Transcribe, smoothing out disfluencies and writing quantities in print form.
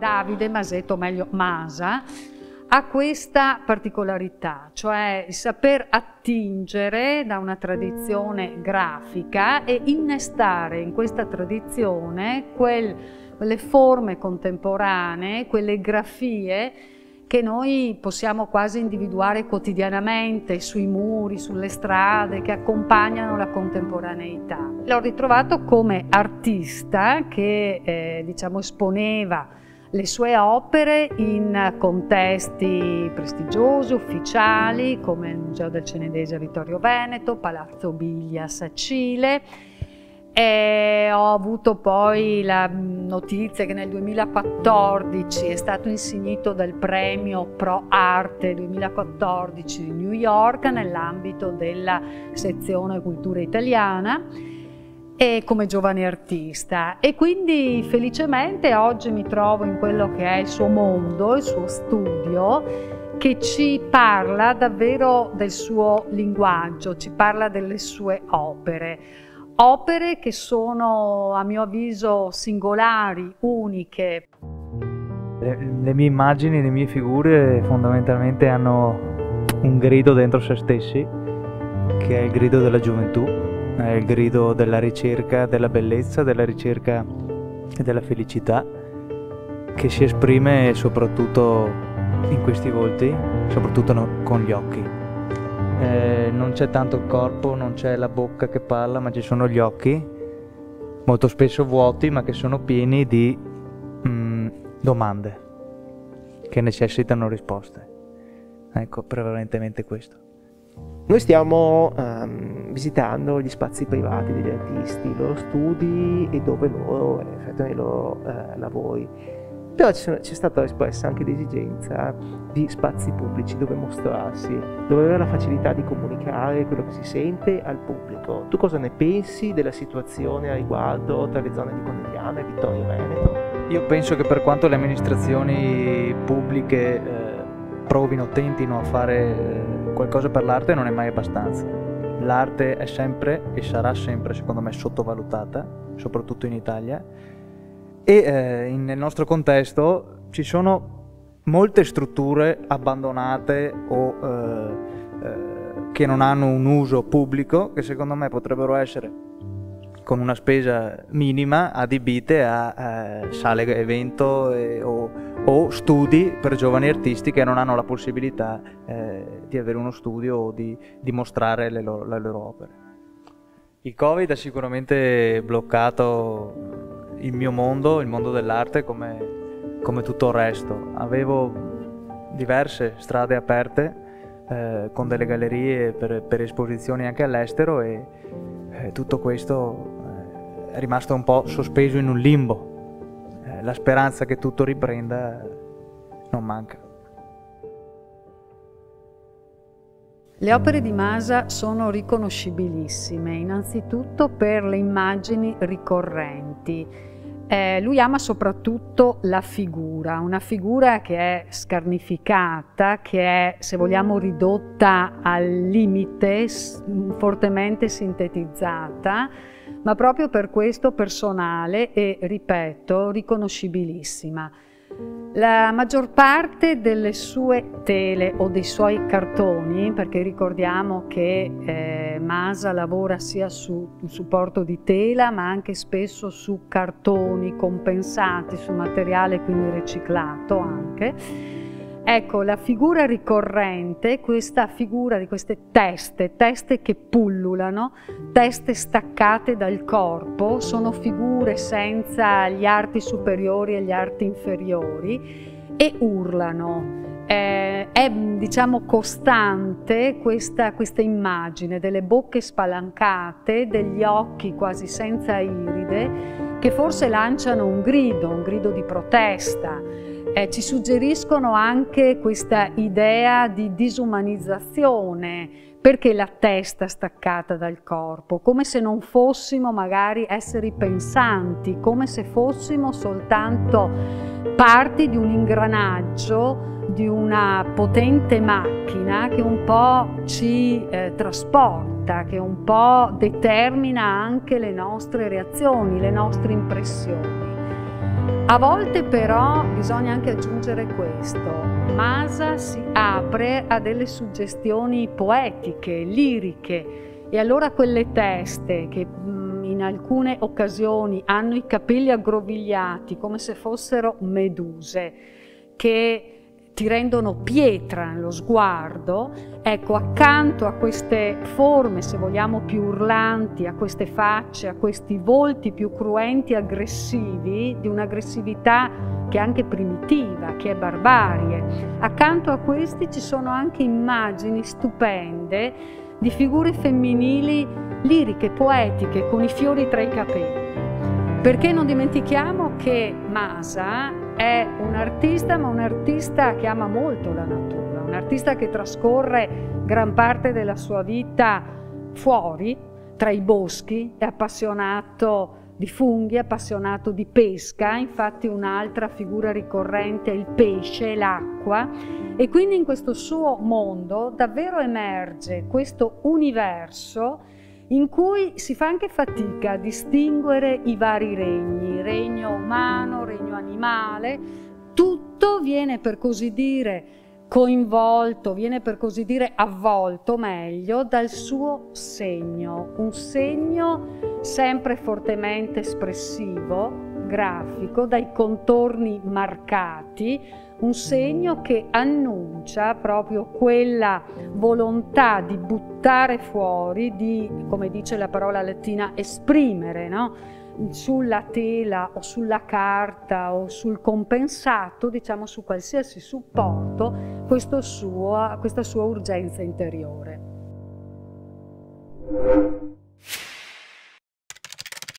Davide Masetto, o meglio Masa, ha questa particolarità, cioè il saper attingere da una tradizione grafica e innestare in questa tradizione quelle forme contemporanee, quelle grafie che noi possiamo quasi individuare quotidianamente sui muri, sulle strade, che accompagnano la contemporaneità. L'ho ritrovato come artista che diciamo esponeva le sue opere in contesti prestigiosi, ufficiali, come il Museo del Cenedese a Vittorio Veneto, Palazzo Biglia a Sacile. E ho avuto poi la notizia che nel 2014 è stato insignito del premio Pro Arte 2014 di New York nell'ambito della sezione cultura italiana e come giovane artista, e quindi felicemente oggi mi trovo in quello che è il suo mondo, il suo studio, che ci parla davvero del suo linguaggio, ci parla delle sue opere. Opere che sono, a mio avviso, singolari, uniche. Le mie immagini, le mie figure fondamentalmente hanno un grido dentro se stessi, che è il grido della gioventù, è il grido della ricerca della bellezza, della ricerca e della felicità, che si esprime soprattutto in questi volti, soprattutto con gli occhi. Non c'è tanto il corpo, non c'è la bocca che parla, ma ci sono gli occhi, molto spesso vuoti, ma che sono pieni di domande che necessitano risposte. Ecco, prevalentemente questo. Noi stiamo visitando gli spazi privati degli artisti, i loro studi e dove loro effettuano i loro lavori. Però c'è stata espressa anche l'esigenza di spazi pubblici dove mostrarsi, dove avere la facilità di comunicare quello che si sente al pubblico. Tu cosa ne pensi della situazione a riguardo tra le zone di Conegliano e Vittorio Veneto? Io penso che per quanto le amministrazioni pubbliche tentino a fare qualcosa per l'arte, non è mai abbastanza. L'arte è sempre e sarà sempre, secondo me, sottovalutata, soprattutto in Italia. E nel nostro contesto ci sono molte strutture abbandonate o che non hanno un uso pubblico, che secondo me potrebbero essere con una spesa minima adibite a sale evento o studi per giovani artisti che non hanno la possibilità di avere uno studio o di mostrare le loro opere. Il Covid ha sicuramente bloccato il mio mondo, il mondo dell'arte, come tutto il resto. Avevo diverse strade aperte con delle gallerie per esposizioni anche all'estero, e tutto questo è rimasto un po' sospeso in un limbo. La speranza che tutto riprenda non manca. Le opere di Masa sono riconoscibilissime, innanzitutto per le immagini ricorrenti. Lui ama soprattutto la figura, una figura che è scarnificata, che è, se vogliamo, ridotta al limite, fortemente sintetizzata, ma proprio per questo personale e, ripeto, riconoscibilissima. La maggior parte delle sue tele o dei suoi cartoni, perché ricordiamo che Masa lavora sia su un supporto di tela ma anche spesso su cartoni compensati, su materiale quindi riciclato anche. Ecco, la figura ricorrente, questa figura di queste teste che pullulano, teste staccate dal corpo, sono figure senza gli arti superiori e gli arti inferiori e urlano. È diciamo costante questa immagine delle bocche spalancate, degli occhi quasi senza iride, che forse lanciano un grido di protesta. Ci suggeriscono anche questa idea di disumanizzazione, perché la testa staccata dal corpo, come se non fossimo magari esseri pensanti, come se fossimo soltanto parti di un ingranaggio, di una potente macchina che un po' ci trasporta, che un po' determina anche le nostre reazioni, le nostre impressioni. A volte però bisogna anche aggiungere questo: Masa si apre a delle suggestioni poetiche, liriche, e allora quelle teste che in alcune occasioni hanno i capelli aggrovigliati come se fossero meduse, che ti rendono pietra nello sguardo, ecco, accanto a queste forme, se vogliamo, più urlanti, a queste facce, a questi volti più cruenti e aggressivi, di un'aggressività che è anche primitiva, che è barbarie, accanto a questi ci sono anche immagini stupende di figure femminili liriche, poetiche, con i fiori tra i capelli. Perché non dimentichiamo che Masa è un artista, ma un artista che ama molto la natura, un artista che trascorre gran parte della sua vita fuori, tra i boschi, è appassionato di funghi, appassionato di pesca, infatti un'altra figura ricorrente è il pesce, l'acqua, e quindi in questo suo mondo davvero emerge questo universo in cui si fa anche fatica a distinguere i vari regni, regno umano, regno animale, tutto viene per così dire coinvolto, viene per così dire avvolto meglio dal suo segno, un segno sempre fortemente espressivo, grafico, dai contorni marcati, un segno che annuncia proprio quella volontà di buttare fuori, di, come dice la parola latina, esprimere, no? Sulla tela o sulla carta o sul compensato, diciamo su qualsiasi supporto, questa sua urgenza interiore.